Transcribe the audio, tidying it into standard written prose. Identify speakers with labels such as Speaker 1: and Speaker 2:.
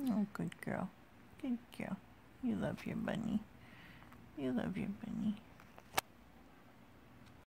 Speaker 1: Oh, good girl. Good girl. You love your bunny. You love your bunny.